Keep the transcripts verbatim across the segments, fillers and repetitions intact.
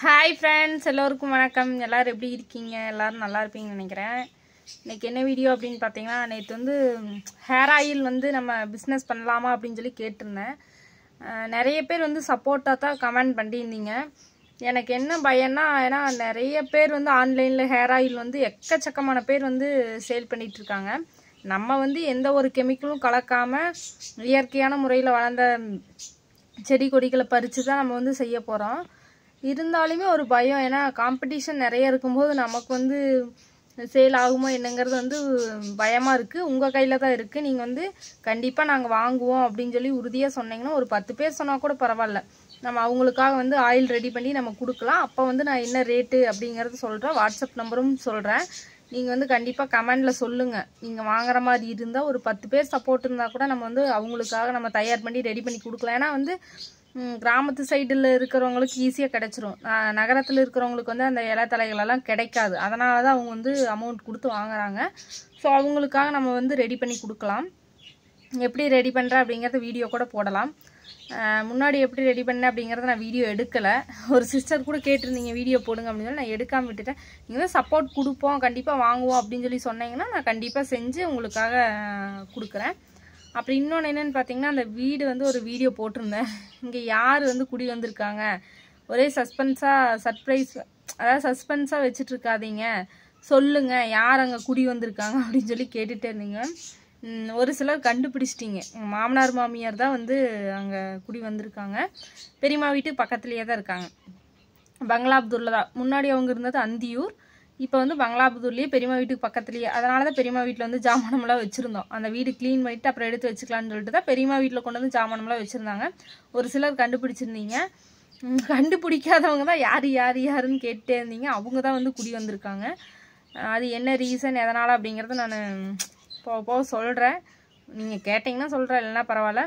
Hi friends, எல்லோருக்கும் வணக்கம். எல்லோரும் எப்படி இருக்கீங்க? எல்லோரும் நல்லா இருப்பீங்கன்னு நினைக்கிறேன். இன்றைக்கி என்ன வீடியோ அப்படின்னு பார்த்தீங்கன்னா, நேற்று வந்து ஹேர் ஆயில் வந்து நம்ம பிஸ்னஸ் பண்ணலாமா அப்படின்னு சொல்லி கேட்டிருந்தேன். நிறைய பேர் வந்து சப்போர்ட்டாக தான் கமெண்ட் பண்ணியிருந்தீங்க. எனக்கு என்ன பயம்னா, ஏன்னா நிறைய பேர் வந்து ஆன்லைனில் ஹேர் ஆயில் வந்து எக்கச்சக்கமான பேர் வந்து சேல் பண்ணிகிட்ருக்காங்க. நம்ம வந்து எந்த ஒரு கெமிக்கலும் கலக்காமல் இயற்கையான முறையில் வளர்ந்த செடி கொடிகளை பறித்து தான் நம்ம வந்து செய்ய போகிறோம். இருந்தாலுமே ஒரு பயம், ஏன்னா காம்படிஷன் நிறைய இருக்கும்போது நமக்கு வந்து சேல் ஆகுமோ என்னங்கிறது வந்து பயமாக இருக்குது. உங்கள் கையில் தான் இருக்குது. நீங்கள் வந்து கண்டிப்பாக நாங்கள் வாங்குவோம் அப்படின்னு சொல்லி உறுதியாக சொன்னீங்கன்னா, ஒரு பத்து பேர் சொன்னால் கூட பரவாயில்ல, நம்ம அவங்களுக்காக வந்து ஆயில் ரெடி பண்ணி நம்ம கொடுக்கலாம். அப்போ வந்து நான் என்ன ரேட்டு அப்படிங்கிறது சொல்கிறேன். வாட்ஸ்அப் நம்பரும் சொல்கிறேன். நீங்கள் வந்து கண்டிப்பாக கமெண்டில் சொல்லுங்கள். நீங்கள் வாங்குற மாதிரி இருந்தால் ஒரு பத்து பேர் சப்போர்ட் இருந்தால் கூட நம்ம வந்து அவங்களுக்காக நம்ம தயார் பண்ணி ரெடி பண்ணி கொடுக்கலாம். ஏன்னா வந்து கிராமத்து சைடில் இருக்கிறவங்களுக்கு ஈஸியாக கிடச்சிரும். நகரத்தில் இருக்கிறவங்களுக்கு வந்து அந்த இலை தலைகளெல்லாம் கிடைக்காது. அதனால தான் அவங்க வந்து அமௌண்ட் கொடுத்து வாங்குறாங்க. ஸோ அவங்களுக்காக நம்ம வந்து ரெடி பண்ணி கொடுக்கலாம். எப்படி ரெடி பண்ணுறேன் அப்படிங்கிறத வீடியோ கூட போடலாம். முன்னாடி எப்படி ரெடி பண்ணேன் அப்படிங்கிறத நான் வீடியோ எடுக்கலை. ஒரு சிஸ்டர் கூட கேட்டிருந்தீங்க வீடியோ போடுங்க அப்படின்னு சொல்லி, நான் எடுக்காமல் விட்டுட்டேன். நீங்கள் தான் சப்போர்ட் கொடுப்போம், கண்டிப்பாக வாங்குவோம் அப்படின்னு சொல்லி சொன்னீங்கன்னா நான் கண்டிப்பாக செஞ்சு உங்களுக்காக கொடுக்குறேன். அப்படி இன்னொன்று என்னென்னு பார்த்தீங்கன்னா, அந்த வீடு வந்து ஒரு வீடியோ போட்டிருந்தேன். இங்கே யார் வந்து குடி வந்திருக்காங்க, ஒரே சஸ்பென்ஸாக சர்ப்ரைஸ், அதாவது சஸ்பென்ஸாக வச்சுட்டு இருக்காதீங்க, சொல்லுங்கள் யார் அங்கே குடி வந்திருக்காங்க அப்படின்னு சொல்லி கேட்டுகிட்டே இருந்தீங்க. ஒரு சிலர் கண்டுபிடிச்சிட்டிங்க. எங்கள் மாமனார் மாமியார் தான் வந்து அங்கே குடி வந்திருக்காங்க. பெரியம்மா வீட்டு பக்கத்துலேயே தான் இருக்காங்க. பங்களாபுதூரில் தான். முன்னாடி அவங்க இருந்தது அந்தியூர், இப்போ வந்து பங்களாபுதூர்லேயே பெரியம்மா வீட்டுக்கு பக்கத்துலேயே. அதனால தான் பெரியம்மா வீட்டில் வந்து ஜாமானம்லாம் வச்சுருந்தோம். அந்த வீடு க்ளீன் பண்ணிவிட்டு அப்புறம் எடுத்து வச்சுக்கலான்னு சொல்லிட்டு தான் பெரியம்மா வீட்டில் கொண்டு வந்து ஜாமானம்லாம் வச்சுருந்தாங்க. ஒரு சிலர் கண்டுபிடிச்சிருந்தீங்க. கண்டுபிடிக்காதவங்க தான் யார் யார் யாருன்னு கேட்டே இருந்தீங்க. அவங்க தான் வந்து குடி வந்திருக்காங்க. அது என்ன ரீசன், எதனால் அப்படிங்கிறத நான் போக போக சொல்கிறேன். நீங்கள் கேட்டிங்கன்னா சொல்கிறேன், இல்லைன்னா பரவாயில்ல.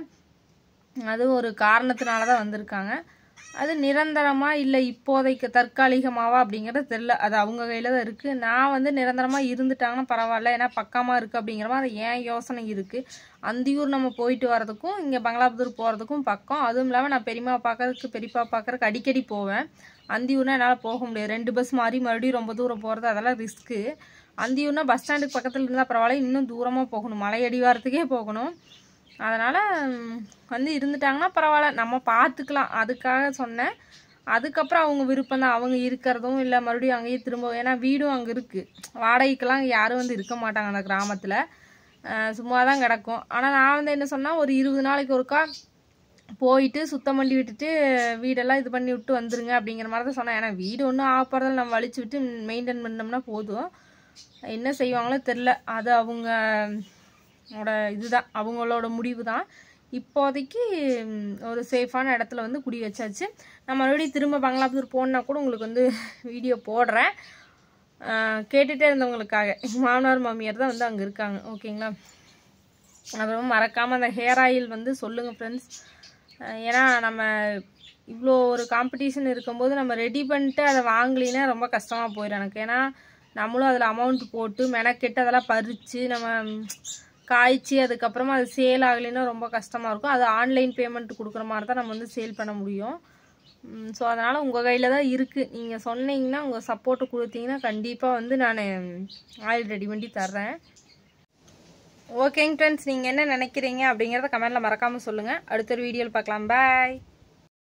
அது ஒரு காரணத்தினால தான் வந்திருக்காங்க. அது நிரந்தரமாக இல்லை இப்போதைக்கு தற்காலிகமாவா அப்படிங்கிறது தெரில. அது அவங்க கையில் தான் இருக்குது. நான் வந்து நிரந்தரமாக இருந்துட்டாங்கன்னா பரவாயில்ல, ஏன்னா பக்கமாக இருக்குது அப்படிங்கிற மாதிரி அது ஏன் யோசனை இருக்குது. அந்தியூர் நம்ம போயிட்டு வரதுக்கும் இங்கே பங்களாபுதூர் போகிறதுக்கும் பக்கம். அதுவும் இல்லாமல் நான் பெரியம்மா பார்க்கறதுக்கு பெரியப்பா பார்க்கறதுக்கு அடிக்கடி போவேன். அந்தியூர்னால் என்னால் போக முடியாது. ரெண்டு பஸ் மாறி மறுபடியும் ரொம்ப தூரம் போகிறது அதெல்லாம் ரிஸ்க்கு. அந்தியூர்னா பஸ் ஸ்டாண்டுக்கு பக்கத்தில் இருந்தால் பரவாயில்ல, இன்னும் தூரமாக போகணும், மலை அடிவாரத்துக்கே போகணும். அதனால் வந்து இருந்துட்டாங்கன்னா பரவாயில்ல, நம்ம பார்த்துக்கலாம். அதுக்காக சொன்னேன். அதுக்கப்புறம் அவங்க விருப்பம் தான், அவங்க இருக்கிறதும் இல்லை மறுபடியும் அங்கேயே திரும்ப, ஏன்னா வீடும் அங்கே இருக்குது. வாடகைக்கெல்லாம் யாரும் வந்து இருக்க மாட்டாங்க அந்த கிராமத்தில், சும்மா தான் கிடக்கும். ஆனால் நான் வந்து என்ன சொன்னால், ஒரு இருபது நாளைக்கு ஒருக்கா போயிட்டு சுத்தம் பண்ணி விட்டுட்டு வீடெல்லாம் இது பண்ணி விட்டு வந்துருங்க அப்படிங்கிற மாதிரி தான் சொன்னேன். ஏன்னா வீடு ஒன்றும் ஆகிறதில் நம்ம வலிச்சு விட்டு மெயின்டைன் பண்ணோம்னா போதும். என்ன செய்வாங்களோ தெரில, அது அவங்களோட இதுதான், அவங்களோட முடிவு தான். இப்போதைக்கு ஒரு சேஃபான இடத்துல வந்து குடி வச்சாச்சு. நான் மறுபடியும் திரும்ப பங்களாபுதூர் போனா கூட உங்களுக்கு வந்து வீடியோ போடுறேன். கேட்டுகிட்டே இருந்தவங்களுக்காக. எங்கள் மாமனார் மாமியார் தான் வந்து அங்கே இருக்காங்க. ஓகேங்களா? அப்புறம் மறக்காமல் அந்த ஹேர் ஆயில் வந்து சொல்லுங்கள் ஃப்ரெண்ட்ஸ். ஏன்னா நம்ம இவ்வளோ ஒரு காம்படிஷன் இருக்கும்போது நம்ம ரெடி பண்ணிட்டு அதை வாங்கலின்னா ரொம்ப கஷ்டமாக போயிடும் எனக்கு. ஏன்னா நம்மளும் அதில் அமௌண்ட் போட்டு மெனக்கெட்டு அதெல்லாம் பறித்து நம்ம காய்ச்சி அதுக்கப்புறமா அது சேல் ஆகலைன்னா ரொம்ப கஷ்டமாக இருக்கும். அது ஆன்லைன் பேமெண்ட் கொடுக்குற மாதிரி தான் நம்ம வந்து சேல் பண்ண முடியும். ஸோ அதனால் உங்கள் கையில் தான் இருக்குது. நீங்கள் சொன்னீங்கன்னா, உங்கள் சப்போர்ட்டு கொடுத்தீங்கன்னா கண்டிப்பாக வந்து நான் ஆயில் ரெடி பண்ணி தர்றேன். ஓகேங்க ஃப்ரெண்ட்ஸ், நீங்கள் என்ன நினைக்கிறீங்க அப்படிங்கிறத கமெண்டில் மறக்காமல் சொல்லுங்கள். அடுத்த ஒரு வீடியோவில் பார்க்கலாம். பாய்.